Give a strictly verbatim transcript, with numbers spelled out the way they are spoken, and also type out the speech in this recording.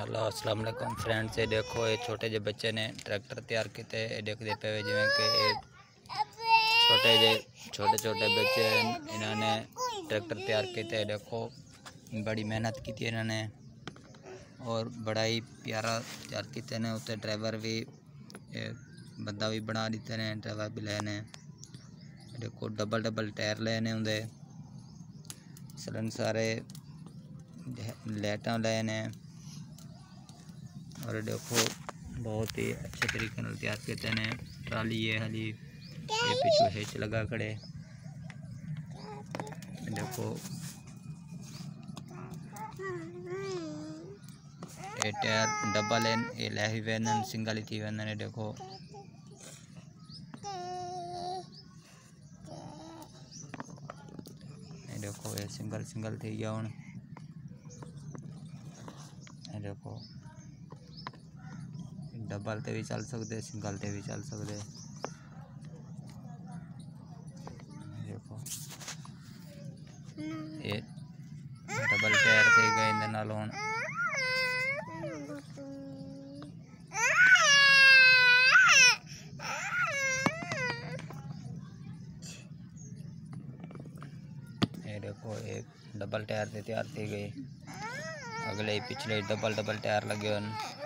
Hello अस्सलाम वालेकुम friends. ये देखो ये छोटे जे बच्चे ने ट्रैक्टर तैयार किए। ये देखते पे जिमें कि छोटे जे छोटे छोटे बच्चे इन्होंने ट्रैक्टर तैयार किए। देखो बड़ी मेहनत की थी इन्होंने और बड़ा ही प्यारा तैयार किए ने। उत्ते ड्राइवर भी बंदा भी बना दिते ने, ड्राइवर भी लेने। देखो डबल डबल टायर लेने होंगे, सलन सारे लाइटा लेने और देखो बहुत ही अच्छे तरीके से तैयार किए ने। ट्राली है हाली ये पिछू हिच लगा खड़े। देखो ये टायर डबल है, ये लही वेंदन सिंगल थी वेंदन। देखो ये देखो ये सिंगल सिंगल थी गया हूँ। देखो डबल ते भी चल सकते, सिंगल ते भी चल सकते। देखो ये डबल टायर थे गए इंदे नाल हुण। ये देखो एक डबल टायर से तैयार थी गई, अगले पिछले डबल डबल टायर लगे हैं।